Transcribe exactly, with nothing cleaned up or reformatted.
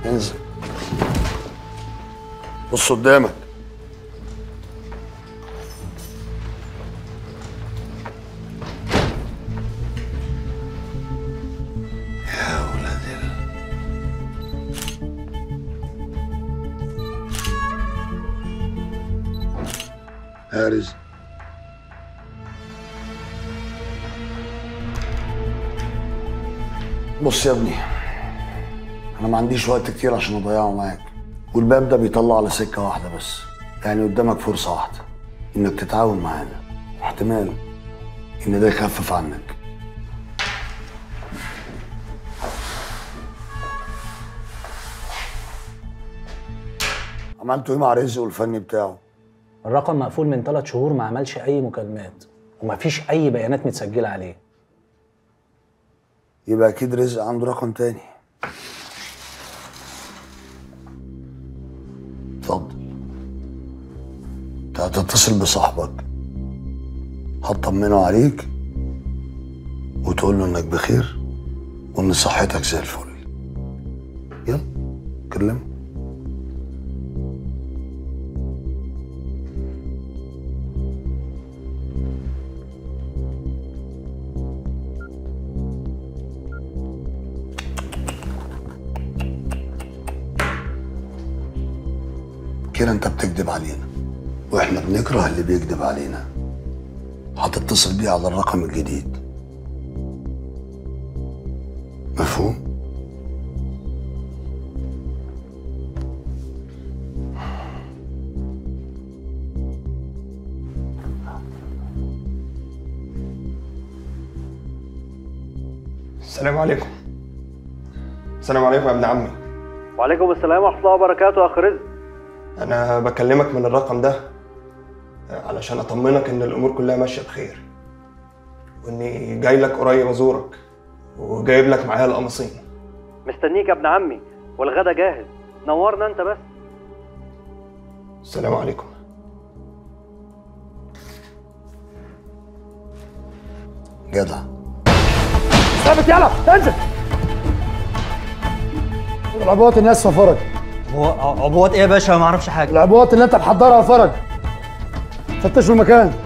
انزل بص قدامك. يا ولاد ال هارز، بص يا ابني، انا ما عنديش وقت كتير عشان اضيعه معاك، والباب ده بيطلع على سكه واحده بس، يعني قدامك فرصه واحده انك تتعاون معانا، احتمال ان ده يخفف عنك. عملتوا ايه مع رزق والفني بتاعه؟ الرقم مقفول من ثلاث شهور، ما عملش اي مكالمات ومفيش اي بيانات متسجله عليه. يبقى اكيد رزق عنده رقم تاني. اتفضل، انت هتتصل بصاحبك هتطمنه عليك وتقول له انك بخير وان صحتك زي الفل. يلا كلمه. كده انت بتكذب علينا واحنا بنكره اللي بيكذب علينا. هتتصل بيه على الرقم الجديد، مفهوم؟ السلام عليكم. السلام عليكم يا ابن عمي. وعليكم السلام ورحمة الله وبركاته يا أخ رزق. أنا بكلمك من الرقم ده علشان أطمنك إن الأمور كلها ماشية بخير، وإني جاي لك قريب أزورك وجايب لك معايا القمصين. مستنيك يا ابن عمي، والغدا جاهز، نورنا أنت بس. السلام عليكم. جدع. ثابت يلا انزل. العبوات الناس في فرج. هو عبوات ايه يا باشا؟ ما اعرفش حاجه. العبوات اللي انت محضرها يا فرج. فتشوا المكان.